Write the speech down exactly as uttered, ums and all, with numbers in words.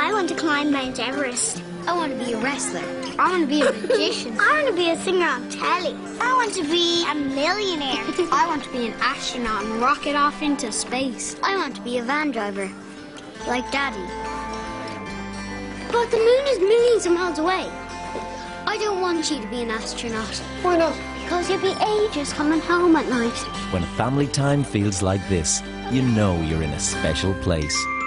I want to climb Mount Everest. I want to be a wrestler. I want to be a magician. I want to be a singer on telly. I want to be a millionaire. I want to be an astronaut and rocket off into space. I want to be a van driver, like Daddy. But the moon is millions of miles away. I don't want you to be an astronaut. Why not? Because you'll be ages coming home at night. When family time feels like this, you know you're in a special place.